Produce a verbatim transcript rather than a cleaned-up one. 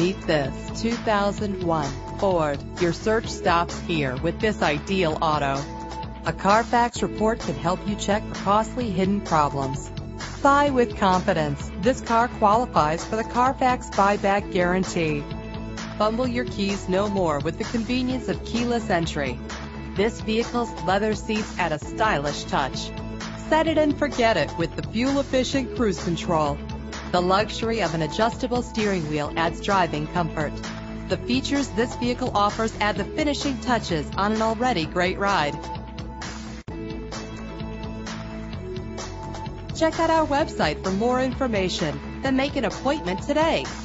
Meet this two thousand one Ford. Your search stops here with this ideal auto. A Carfax report can help you check for costly hidden problems. Buy with confidence. This car qualifies for the Carfax buyback guarantee. Fumble your keys no more with the convenience of keyless entry. This vehicle's leather seats add a stylish touch. Set it and forget it with the fuel-efficient cruise control. The luxury of an adjustable steering wheel adds driving comfort. The features this vehicle offers add the finishing touches on an already great ride. Check out our website for more information, then make an appointment today.